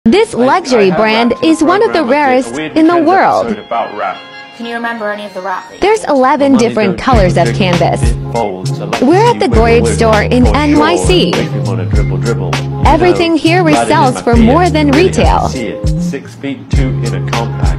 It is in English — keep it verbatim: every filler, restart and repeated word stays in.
This luxury brand is one of the rarest in the world. Can you remember any of the wrap? There's eleven different colors of canvas. We're at the Goyard store in N Y C. Everything here resells for more than retail. Six feet two in a compact.